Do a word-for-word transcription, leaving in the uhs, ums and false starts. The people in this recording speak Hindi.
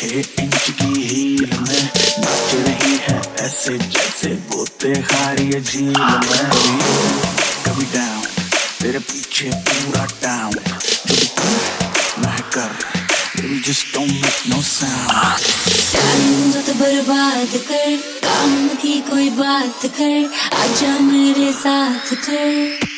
छह इंच की हील में नाच रही है ऐसे जैसे गोते खा रही है झील में। कभी डाउन तेरे पीछे पूरा डाउन, जो भी कर मैं कर, baby just don't make no sound। Time तो बर्बाद कर, काम की कोई बात कर, आजा मेरे साथ कर।